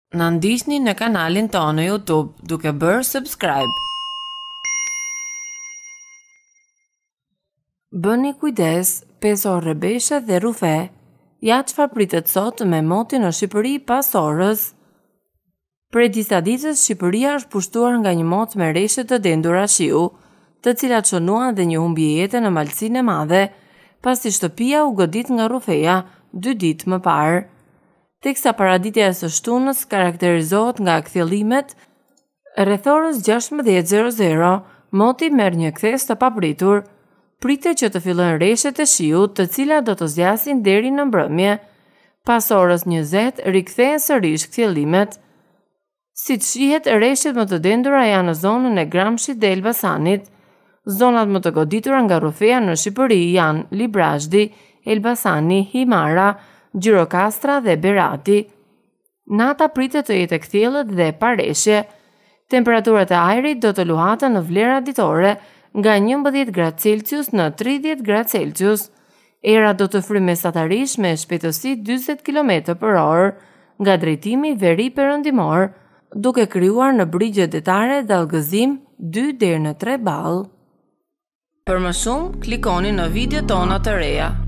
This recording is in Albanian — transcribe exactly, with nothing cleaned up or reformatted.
Na ndiqni në kanalin tonë në YouTube duke bërë subscribe. Bëni kujdes, peso rrebeshe dhe rrufe. Ja çfarë pritet sot me motin në Shqipëri pas orës. Prej disa ditësh Shqipëria është pushtuar nga një mot me reshje të dendura shiu, të cilat shënuan dhe një humbje jete në Malësinë e Madhe, pasi shtëpia u godit nga rrufeja dy ditë më parë. Teksa paraditja e së shtunës karakterizohet nga kthjellimet, rreth orës gjashtëmbëdhjetë e zero, moti merr një kthes të papritur. Pritet që të fillojnë reshjet e shiut, të cilat do të zgjasin deri në mbrëmje. Pas orës njëzet rikthehen sërish kthjellimet. Siç shihet, reshjet më të dendura janë në zonën e Gramshit dhe Elbasanit. Zonat më të goditura nga rrufeja në Shqipëri janë Librashdi, Elbasani, Himara, Gjirokastra dhe Berati. Nata pritet të jetë e kthjellët dhe pa reshje. Temperaturat e ajrit do të luhaten në vlera ditore nga njëmbëdhjetë gradë Celsius në tridhjetë gradë Celsius. Era do të fryjë mesatarish me shpejtësi dyzet kilometra për orë nga drejtimi veri perëndimor, duke krijuar në brigje detare dallgëzim dy deri në tre ball. Për më shumë, klikoni në video tona të reja.